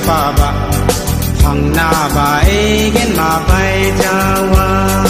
pa ba thang na ba e gen ma pai jawa